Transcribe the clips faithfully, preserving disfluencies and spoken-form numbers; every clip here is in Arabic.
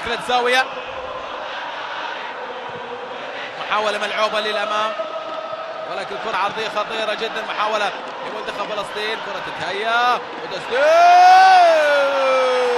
دخلت زاوية، محاولة ملعوبة للأمام ولكن كرة عرضية خطيرة جدا. محاولة لمنتخب فلسطين، كرة تتهيأ وتسديد.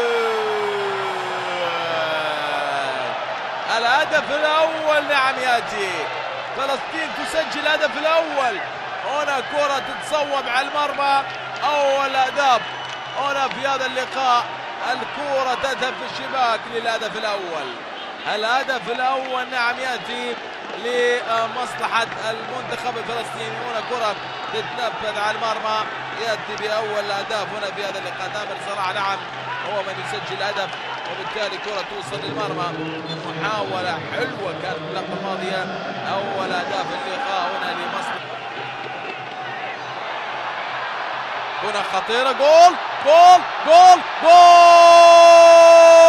الهدف الأول نعم يأتي، فلسطين تسجل الهدف الأول. هنا كرة تتصوب على المرمى، أول أهداف هنا في هذا اللقاء. الكرة تذهب في الشباك للهدف الأول. الهدف الأول نعم يأتي لمصلحة المنتخب الفلسطيني. هنا كرة تتنفذ على المرمى، يأتي بأول الأهداف هنا في هذا اللقاء. تامر صلاح نعم هو من يسجل هدف، وبالتالي كرة توصل للمرمى. محاولة حلوة كانت في اللقطة الماضية، أول أهداف اللقاء هنا لمصلحة. هنا خطيرة، جول جول جول جول.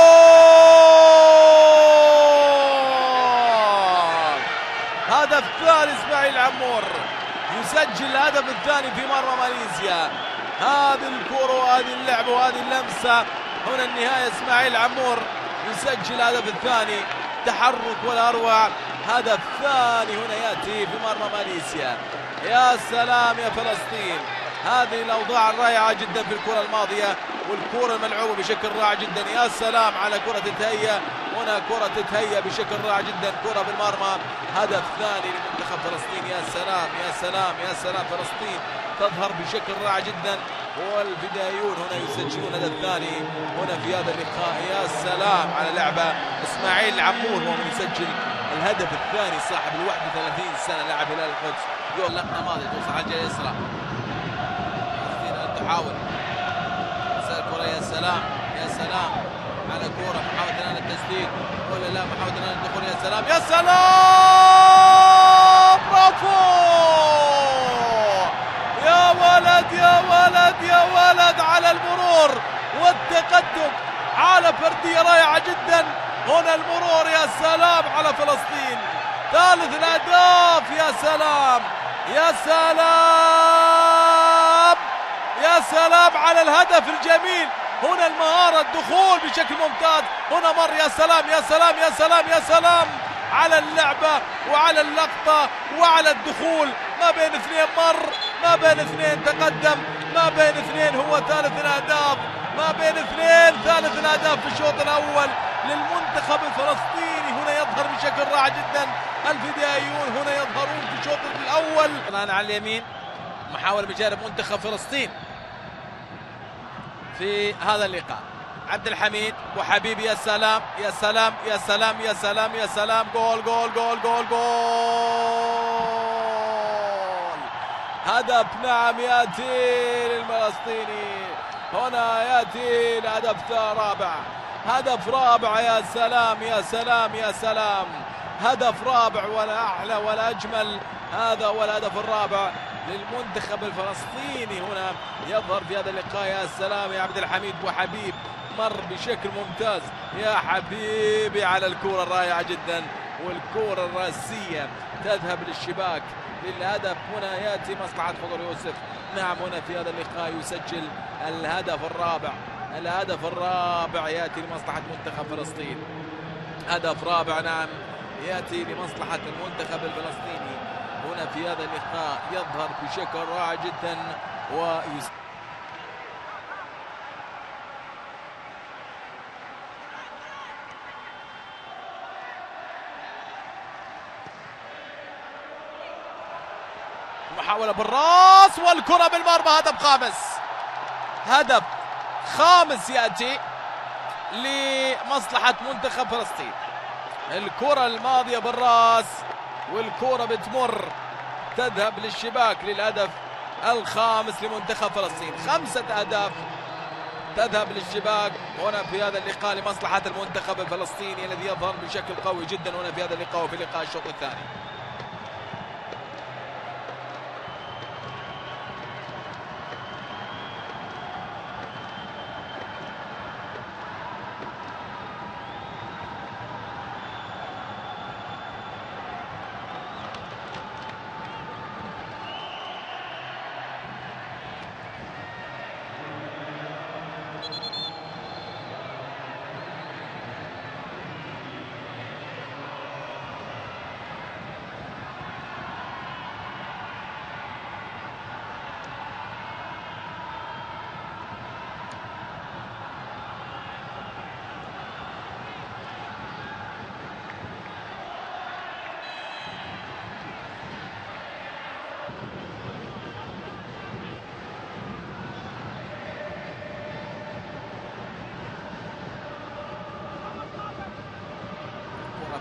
هدف ثاني اسماعيل عمور، يسجل الهدف الثاني في مرمى ماليزيا. هذه الكرة وهذه اللعبة وهذه اللمسة، هنا النهاية اسماعيل عمور يسجل الهدف الثاني. تحرك ولا أروع، هدف ثاني هنا يأتي في مرمى ماليزيا. يا سلام يا فلسطين، هذه الأوضاع الرائعة جدا في الكرة الماضية، والكرة الملعوبة بشكل رائع جدا. يا سلام على كرة تتهيأ، هنا كرة تتهيأ بشكل رائع جدا، كرة بالمرمى. هدف ثاني لمنتخب فلسطين. يا سلام يا سلام يا سلام، فلسطين تظهر بشكل رائع جدا، والفدائيون هنا يسجلون هدف ثاني هنا في هذا اللقاء. يا سلام على لعبة اسماعيل عمور هو من يسجل الهدف الثاني، صاحب ال واحد وثلاثين سنة، لاعب هلال القدس. جول لقطة ماضية توصل على الجهة اليسرى، تحاول تسال كرة. يا سلام يا سلام على كرة، محاولة الآن التسديد ولا لا، محاولة الآن الدخول. يا سلام يا سلام، برافو يا ولد يا ولد يا ولد على المرور والتقدم، على فردية رائعة جدا. هنا المرور، يا سلام على فلسطين، ثالث الأهداف. يا سلام يا سلام يا سلام على الهدف الجميل. هنا المهارة، الدخول بشكل ممتاز، هنا مر. يا سلام يا سلام يا سلام يا سلام على اللعبة وعلى اللقطة وعلى الدخول. ما بين اثنين مر، ما بين اثنين تقدم، ما بين اثنين هو ثالث الأهداف، ما بين اثنين ثالث الأهداف في الشوط الأول للمنتخب الفلسطيني. هنا يظهر بشكل رائع جدا، الفدائيون هنا يظهرون في الشوط الأول. الآن على اليمين محاولة بجانب منتخب فلسطين في هذا اللقاء. عبد الحميد وحبيبي، يا سلام يا سلام يا سلام يا سلام يا سلام، جول جول جول جول جول. هدف نعم يأتي للفلسطيني، هنا يأتي الهدف رابع، هدف رابع. يا سلام يا سلام يا سلام، هدف رابع ولا أحلى ولا أجمل. هذا هو الهدف الرابع للمنتخب الفلسطيني، هنا يظهر في هذا اللقاء. يا سلام يا عبد الحميد وحبيب، مر بشكل ممتاز يا حبيبي على الكرة الرائعة جدا، والكرة الراسية تذهب للشباك للهدف. هنا يأتي مصلحة خضر يوسف، نعم هنا في هذا اللقاء يسجل الهدف الرابع. الهدف الرابع يأتي لمصلحة منتخب فلسطين، هدف رابع نعم يأتي لمصلحة المنتخب الفلسطيني. هنا في هذا اللقاء يظهر بشكل رائع جدا ويس... محاولة بالراس والكرة بالمرمى، هدف خامس، هدف خامس يأتي لمصلحة منتخب فلسطين. الكرة الماضية بالراس والكرة بتمر تذهب للشباك للهدف الخامس لمنتخب فلسطين. خمسة أهداف تذهب للشباك هنا في هذا اللقاء لمصلحة المنتخب الفلسطيني الذي يظهر بشكل قوي جدا هنا في هذا اللقاء وفي لقاء الشوط الثاني.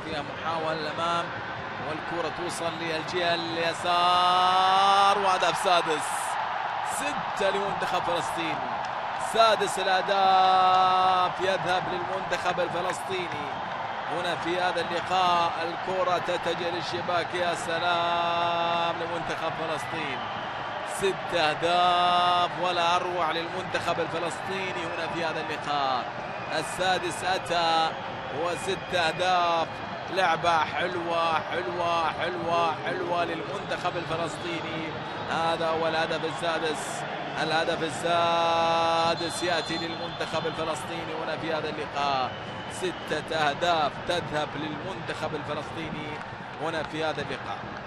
فيها محاولة الأمام والكرة توصل للجهة اليسار وهدف سادس. ستة لمنتخب فلسطين، سادس الأهداف يذهب للمنتخب الفلسطيني. هنا في هذا اللقاء الكرة تتجه للشباك، يا سلام لمنتخب فلسطين. ست أهداف ولا أروع للمنتخب الفلسطيني هنا في هذا اللقاء. السادس أتى وست أهداف. لعبة حلوة حلوة حلوة حلوة للمنتخب الفلسطيني. هذا هو الهدف السادس. الهدف السادس يأتي للمنتخب الفلسطيني هنا في هذا اللقاء. ستة أهداف تذهب للمنتخب الفلسطيني هنا في هذا اللقاء.